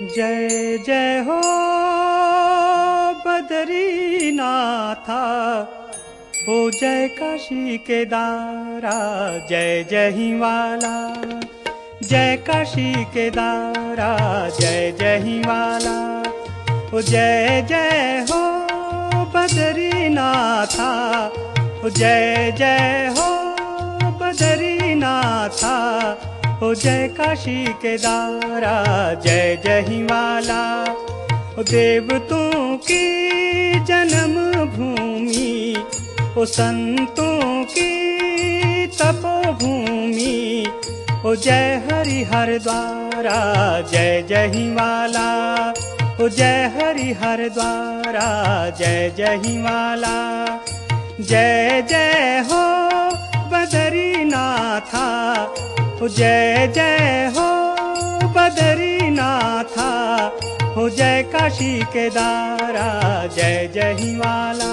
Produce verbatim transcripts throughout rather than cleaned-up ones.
जय जय हो बद्रीनाथा, हो जय काशी केदारा, जय जय हिमाला, जय काशी केदारा, जय जय हिमाला। हो जय जय हो बद्रीनाथा, हो जय जय हो बद्रीनाथा, हो जय काशी केदारा, जय जय हिमाला। हो देवतों की जन्म भूमि, हो संतों की तपोभूमि, हो जय हरिहर द्वारा, जय जय हिमाला। हो जय हरिहर द्वारा, जय जय हिमाला। जय जय हो बद्रीनाथा, हो जय जय हो बद्रीनाथा, हो जय काशी केदारा, जय जय हिमाला।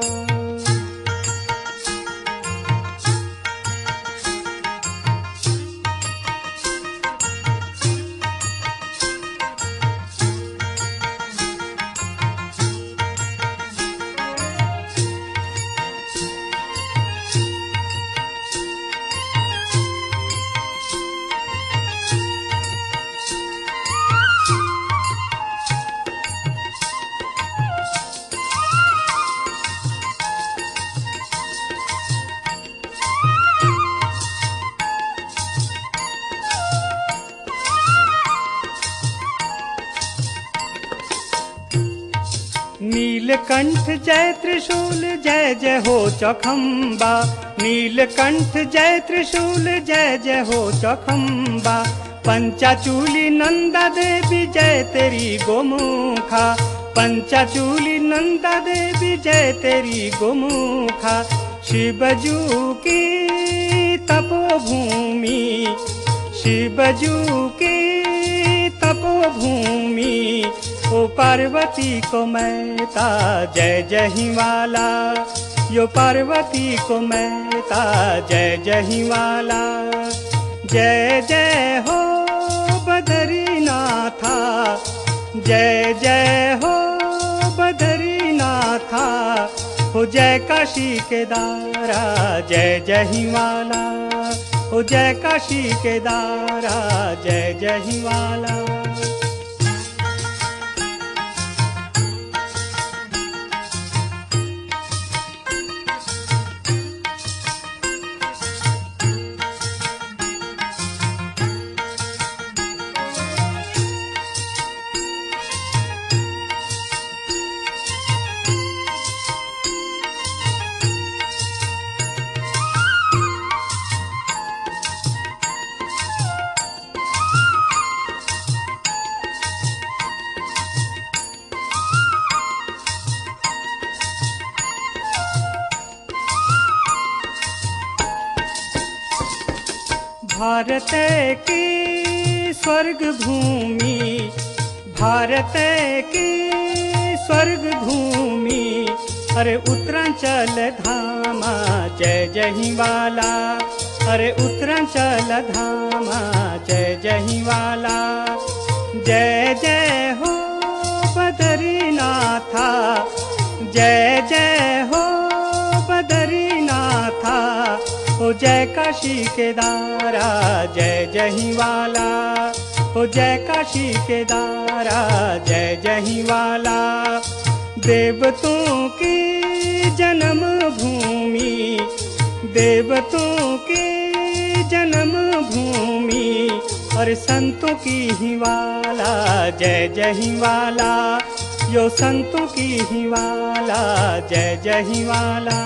नीलकंठ जय त्रिशूल, जय जय हो चौखंबा। नीलकंठ जय त्रिशूल, जय जय हो चौखंबा। पंचाचूली नंदा देवी, जय तेरी गोमुखा। पंचाचूली नंदा देवी, जय तेरी गोमुखा। शिवजू की तपोभूमि, शिवजू की तपोभूमि, ओ पार्वती को मैता, जय जय हिमाला। यो पार्वती को मैता, जय जय हिमाला। जय जय हो बद्रीनाथा, जय जय हो बद्रीनाथा, हो जय काशी केदारा, जय जय हिमाला। हो जय काशी केदारा, जय जय हिमाला। भारत की स्वर्ग भूमि, भारत की स्वर्ग भूमि, अरे उत्तरांचल धामा, जय जय हिमाला। अरे उत्तरांचल धामा, जय जय हिमाला। जय जय हो बद्रीनाथा, जय जय हो बद्रीनाथा, हो जय काशी केदारा, जय जय हिमाला। हो जय काशी केदारा, जय जय हिमाला। देवतों की जन्म भूमि, देवतों की जन्म भूमि, और संतों की हिमाला, जय जय हिमाला। यो संतों की हिमाला, जय जय हिमाला।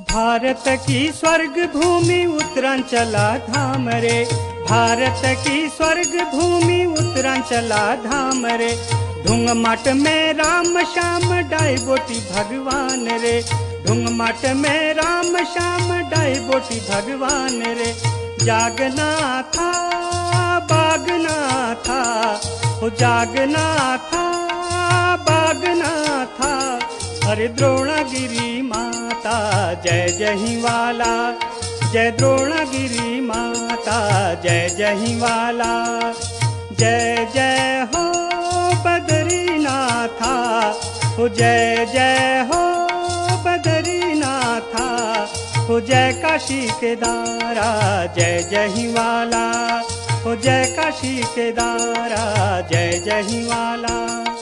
भारत की स्वर्ग भूमि उत्तरांचला धाम रे, भारत की स्वर्ग भूमि उत्तरांचला धाम रे। ढूंग मठ में राम श्याम डाई बोटी भगवान रे, ढूंग मठ में राम श्याम डाई बोटी भगवान रे। जागना था बागना था, हो जागना था बागना था। अरे द्रोणागिरी माता जय जही वाला, जय द्रोणागिरी माता जय जही वाला। जय जय हो बद्रीनाथा, हो जय जय हो बद्रीनाथा। हो जय काशी केदारा जय जही वाला, हो जय काशी केदारा जय जही वाला।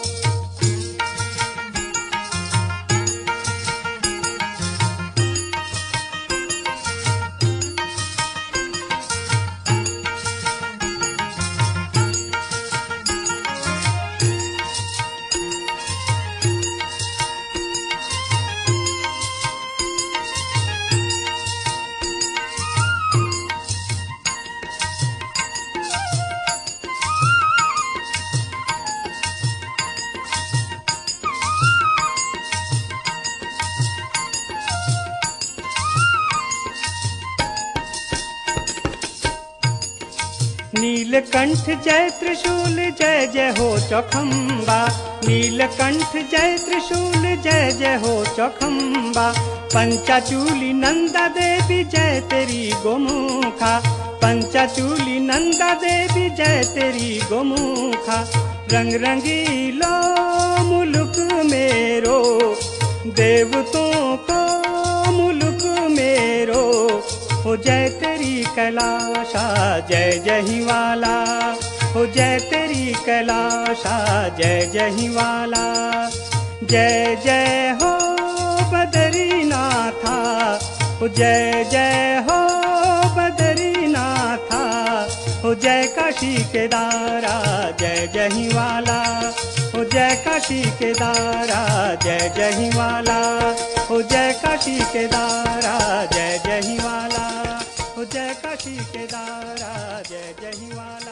नीलकंठ जय त्रिशूल जय जय हो चौखम्बा, नीलकंठ जय त्रिशूल जय जय हो चौखम्बा। पंचाचूली नंदा देवी जय तेरी गोमुखा, पंचाचूली नंदा देवी जय तेरी गोमुखा। रंग रंगीलो मुल्क मेरो, देवतों को मुल्क मेरो। हो जय तेरी कैलाशा जय जही वाला, हो जय तेरी कैलाशा जय जही वाला। जय जय हो बद्रीनाथा, हो जय जय हो बद्रीनाथा। हो जय काशी केदारा जय जही वाला, हो जय काशी केदारा जय जही वाला। हो जय काशी केदारा जय जही वाला, हो जय काशी केदारा जय जही वाला।